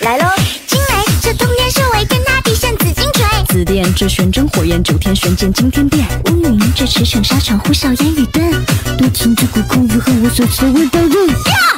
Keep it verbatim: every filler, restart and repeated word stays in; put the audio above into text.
来喽！进来，这通天修为，跟他比胜紫金锤。 紫电这玄真火焰，九天玄剑惊天变。 乌云这驰骋沙场，呼啸烟雨顿。 多情之苦，空余恨我所求，我刀刃。